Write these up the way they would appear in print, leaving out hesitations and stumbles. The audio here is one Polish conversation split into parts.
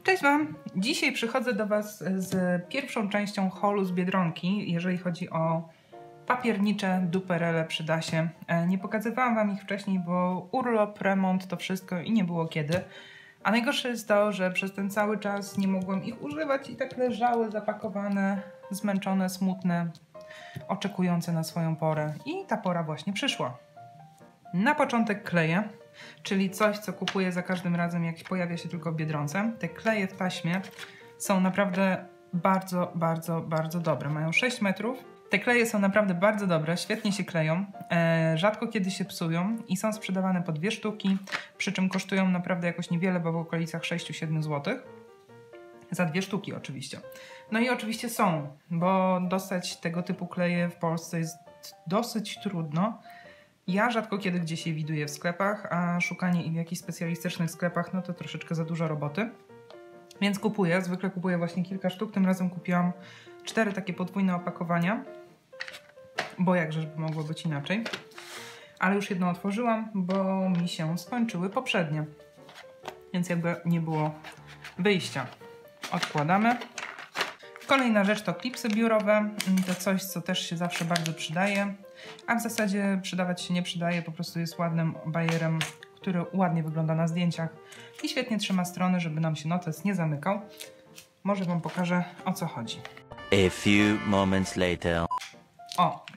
Cześć Wam! Dzisiaj przychodzę do Was z pierwszą częścią haulu z Biedronki, jeżeli chodzi o papiernicze duperele przy dasie. Nie pokazywałam Wam ich wcześniej, bo urlop, remont, to wszystko i nie było kiedy. A najgorsze jest to, że przez ten cały czas nie mogłam ich używać i tak leżały zapakowane, zmęczone, smutne, oczekujące na swoją porę. I ta pora właśnie przyszła. Na początek kleję, czyli coś, co kupuję za każdym razem, jak pojawia się tylko w Biedronce. Te kleje w taśmie są naprawdę bardzo dobre. Mają 6 metrów. Te kleje są naprawdę bardzo dobre, świetnie się kleją, rzadko kiedy się psują i są sprzedawane po 2 sztuki, przy czym kosztują naprawdę jakoś niewiele, bo w okolicach 6-7 zł. Za 2 sztuki oczywiście. No i oczywiście są, bo dostać tego typu kleje w Polsce jest dosyć trudno. Ja rzadko kiedy gdzieś je widuję w sklepach, a szukanie ich w jakichś specjalistycznych sklepach, no to troszeczkę za dużo roboty. Więc kupuję, zwykle kupuję właśnie kilka sztuk, tym razem kupiłam 4 takie podwójne opakowania, bo jakżeż mogło być inaczej. Ale już jedno otworzyłam, bo mi się skończyły poprzednie, więc jakby nie było wyjścia. Odkładamy. Kolejna rzecz to klipsy biurowe, to coś, co też się zawsze bardzo przydaje, a w zasadzie przydawać się nie przydaje, po prostu jest ładnym bajerem, który ładnie wygląda na zdjęciach i świetnie trzyma strony, żeby nam się notes nie zamykał. Może Wam pokażę, o co chodzi. A few moments later. O!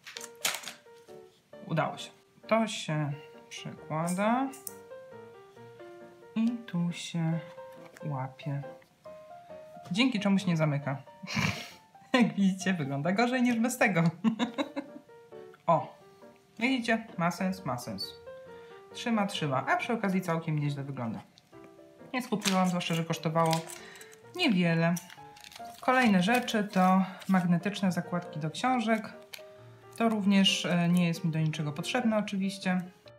Udało się. To się przekłada i tu się łapie. Dzięki czemuś nie zamyka. Jak widzicie, wygląda gorzej niż bez tego. O! Widzicie? Ma sens, ma sens. Trzyma, a przy okazji całkiem nieźle wygląda. Nie skupiłam, zwłaszcza, że kosztowało niewiele. Kolejne rzeczy to magnetyczne zakładki do książek. To również nie jest mi do niczego potrzebne oczywiście.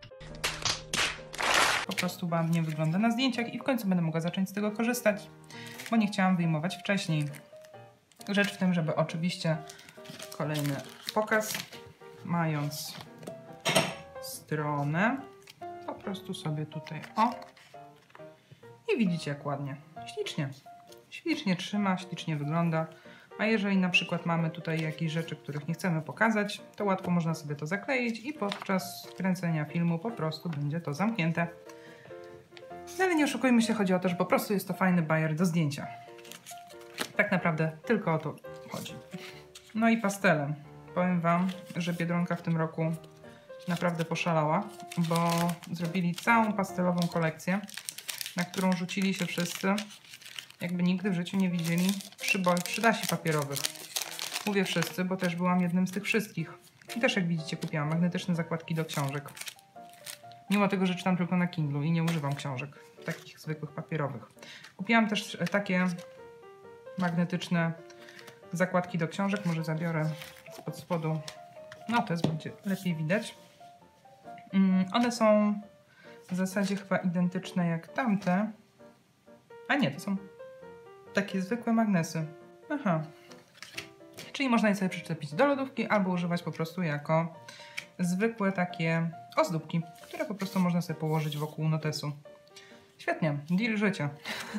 Po prostu ładnie wygląda na zdjęciach i w końcu będę mogła zacząć z tego korzystać, bo nie chciałam wyjmować wcześniej. Rzecz w tym, żeby oczywiście kolejny pokaz, mając stronę, po prostu sobie tutaj o i widzicie jak ładnie, ślicznie trzyma, ślicznie wygląda. A jeżeli na przykład mamy tutaj jakieś rzeczy, których nie chcemy pokazać, to łatwo można sobie to zakleić i podczas kręcenia filmu po prostu będzie to zamknięte. No ale nie oszukujmy się, chodzi o to, że po prostu jest to fajny bajer do zdjęcia. Tak naprawdę tylko o to chodzi. No i pastele. Powiem Wam, że Biedronka w tym roku naprawdę poszalała, bo zrobili całą pastelową kolekcję, na którą rzucili się wszyscy, jakby nigdy w życiu nie widzieli przy dasi papierowych. Mówię wszyscy, bo też byłam jednym z tych wszystkich. I też jak widzicie kupiłam magnetyczne zakładki do książek. Mimo tego, że czytam tylko na Kindlu i nie używam książek takich zwykłych papierowych. Kupiłam też takie magnetyczne zakładki do książek. Może zabiorę spod spodu. No to będzie lepiej widać. One są w zasadzie chyba identyczne jak tamte. A nie, to są takie zwykłe magnesy. Aha. Czyli można je sobie przyczepić do lodówki albo używać po prostu jako zwykłe takie ozdóbki, które po prostu można sobie położyć wokół notesu. Świetnie, deal życia.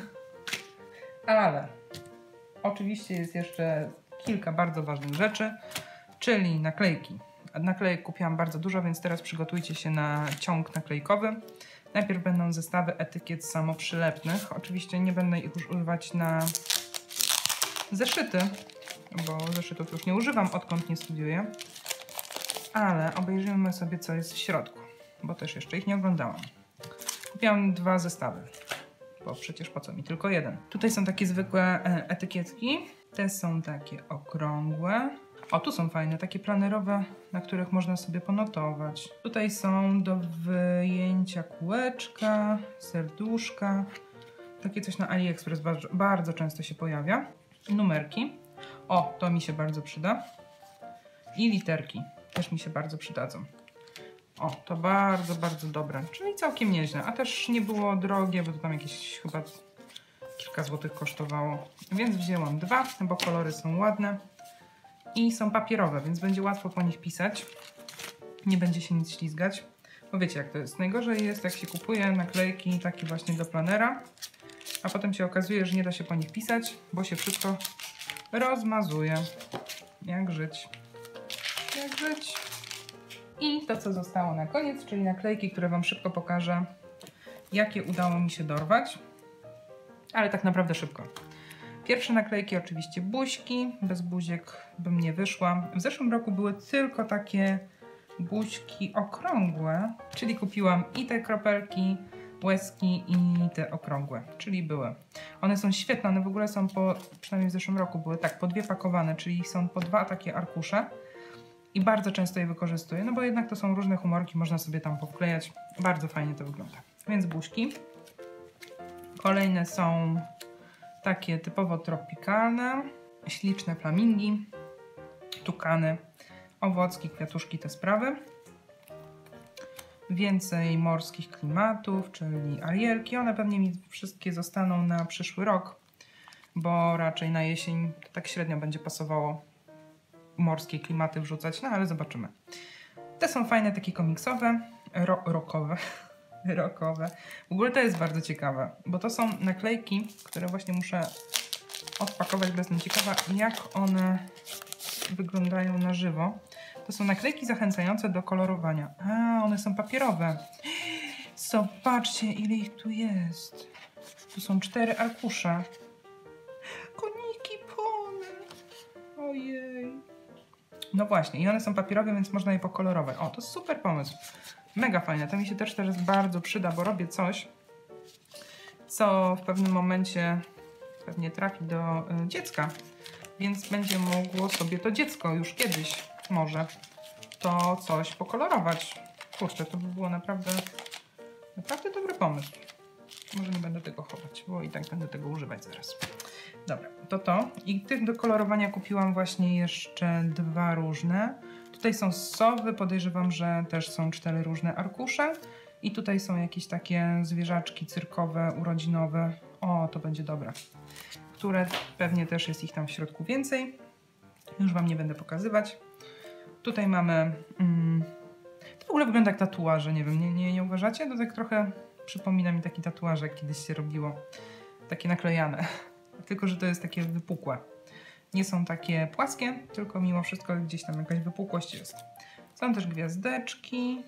Ale oczywiście jest jeszcze kilka bardzo ważnych rzeczy, czyli naklejki. Naklejek kupiłam bardzo dużo, więc teraz przygotujcie się na ciąg naklejkowy. Najpierw będą zestawy etykiet samoprzylepnych. Oczywiście nie będę ich już używać na zeszyty, bo zeszytów już nie używam, odkąd nie studiuję. Ale obejrzymy sobie, co jest w środku, bo też jeszcze ich nie oglądałam. Kupiłam 2 zestawy, bo przecież po co mi tylko jeden. Tutaj są takie zwykłe etykietki. Te są takie okrągłe. O, tu są fajne, takie planerowe, na których można sobie ponotować. Tutaj są do wyjęcia kółeczka, serduszka. Takie coś na AliExpress bardzo często się pojawia. Numerki. O, to mi się bardzo przyda. I literki też mi się bardzo przydadzą. O, to bardzo dobre, czyli całkiem nieźle. A też nie było drogie, bo to tam jakieś chyba kilka złotych kosztowało. Więc wzięłam 2, bo kolory są ładne. I są papierowe, więc będzie łatwo po nich pisać. Nie będzie się nic ślizgać. Bo wiecie jak to jest. Najgorzej jest jak się kupuje naklejki takie właśnie do planera, a potem się okazuje, że nie da się po nich pisać, bo się wszystko rozmazuje. Jak żyć. Jak żyć. I to, co zostało na koniec, czyli naklejki, które Wam szybko pokażę, jakie udało mi się dorwać. Ale tak naprawdę szybko. Pierwsze naklejki oczywiście buźki. Bez buziek bym nie wyszła. W zeszłym roku były tylko takie buźki okrągłe, czyli kupiłam i te kropelki, łezki i te okrągłe, czyli były. One są świetne, one w ogóle są przynajmniej w zeszłym roku były tak, po 2 pakowane, czyli są po 2 takie arkusze i bardzo często je wykorzystuję, no bo jednak to są różne humorki, można sobie tam powklejać, bardzo fajnie to wygląda. Więc buźki. Kolejne są takie typowo tropikalne, śliczne flamingi, tukany, owocki, kwiatuszki, te sprawy. Więcej morskich klimatów, czyli arielki. One pewnie mi wszystkie zostaną na przyszły rok, bo raczej na jesień to tak średnio będzie pasowało morskie klimaty wrzucać, no ale zobaczymy. Te są fajne, takie komiksowe, rockowe. W ogóle to jest bardzo ciekawe, bo to są naklejki, które właśnie muszę odpakować, bo jestem ciekawa, jak one wyglądają na żywo. To są naklejki zachęcające do kolorowania. A, one są papierowe. Zobaczcie, ile ich tu jest. Tu są 4 arkusze. Koniki pony. Ojej. No właśnie, i one są papierowe, więc można je pokolorować. O, to jest super pomysł. Mega fajne. To mi się też teraz bardzo przyda, bo robię coś, co w pewnym momencie pewnie trafi do dziecka. Więc będzie mogło sobie to dziecko już kiedyś może to coś pokolorować. Kurczę, to by było naprawdę dobry pomysł. Może nie będę tego chować, bo i tak będę tego używać zaraz. Dobra, to. I tych do kolorowania kupiłam właśnie jeszcze 2 różne. Tutaj są sowy, podejrzewam, że też są 4 różne arkusze. I tutaj są jakieś takie zwierzaczki cyrkowe, urodzinowe. O, to będzie dobre. Które pewnie też jest ich tam w środku więcej. Już Wam nie będę pokazywać. Tutaj mamy... to w ogóle wygląda jak tatuaże, nie wiem, nie uważacie? To tak trochę przypomina mi taki tatuaż, jak kiedyś się robiło. Takie naklejane. Tylko że to jest takie wypukłe. Nie są takie płaskie, tylko mimo wszystko gdzieś tam jakaś wypukłość jest. Są też gwiazdeczki.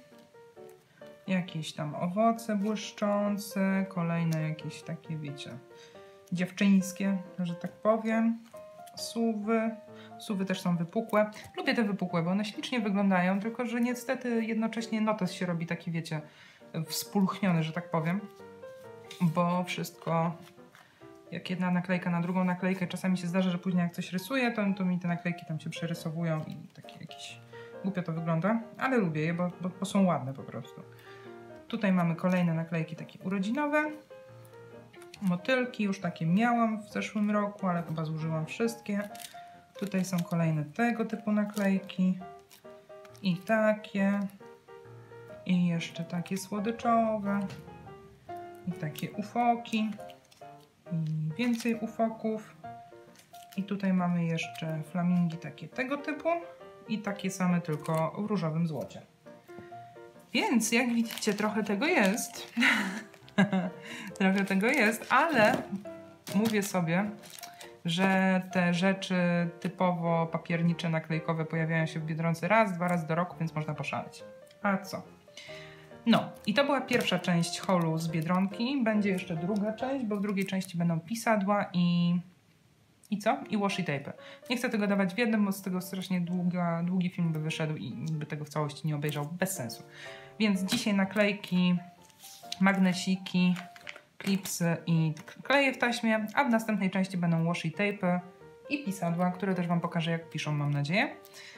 Jakieś tam owoce błyszczące. Kolejne jakieś takie, wiecie, dziewczyńskie, że tak powiem. Suwy. Suwy też są wypukłe. Lubię te wypukłe, bo one ślicznie wyglądają, tylko że niestety jednocześnie notes się robi taki, wiecie, współchniony, że tak powiem. Bo wszystko, jak jedna naklejka na drugą naklejkę, czasami się zdarza, że później jak coś rysuję, to mi te naklejki tam się przerysowują i takie jakieś głupio to wygląda, ale lubię je, bo są ładne po prostu. Tutaj mamy kolejne naklejki takie urodzinowe. Motylki, już takie miałam w zeszłym roku, ale chyba zużyłam wszystkie. Tutaj są kolejne tego typu naklejki. I takie. I jeszcze takie słodyczowe. I takie ufoki. I więcej ufoków. I tutaj mamy jeszcze flamingi takie tego typu. I takie same, tylko w różowym złocie. Więc jak widzicie, trochę tego jest. Trochę tego jest, ale mówię sobie, że te rzeczy typowo papiernicze, naklejkowe pojawiają się w Biedronce raz, 2 razy do roku, więc można poszaleć. A co? No i to była pierwsza część haulu z Biedronki. Będzie jeszcze druga część, bo w drugiej części będą pisadła i co? I washi tape. Nie chcę tego dawać w jednym, bo z tego strasznie długi film by wyszedł i nikt by tego w całości nie obejrzał. Bez sensu. Więc dzisiaj naklejki, magnesiki, klipsy i kleje w taśmie, a w następnej części będą washi tape i pisadła, które też Wam pokażę, jak piszą, mam nadzieję.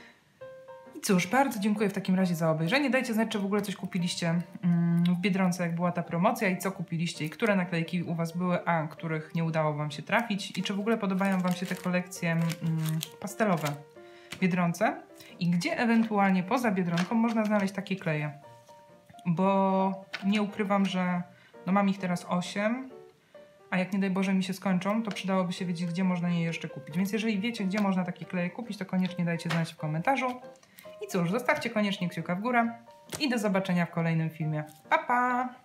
I cóż, bardzo dziękuję w takim razie za obejrzenie. Dajcie znać, czy w ogóle coś kupiliście w Biedronce, jak była ta promocja i co kupiliście i które naklejki u Was były, a których nie udało Wam się trafić i czy w ogóle podobają Wam się te kolekcje pastelowe w Biedronce i gdzie ewentualnie poza Biedronką można znaleźć takie kleje. Bo nie ukrywam, że no mam ich teraz 8, a jak nie daj Boże mi się skończą, to przydałoby się wiedzieć, gdzie można je jeszcze kupić. Więc jeżeli wiecie, gdzie można takie kleje kupić, to koniecznie dajcie znać w komentarzu. I cóż, zostawcie koniecznie kciuka w górę i do zobaczenia w kolejnym filmie. Pa, pa!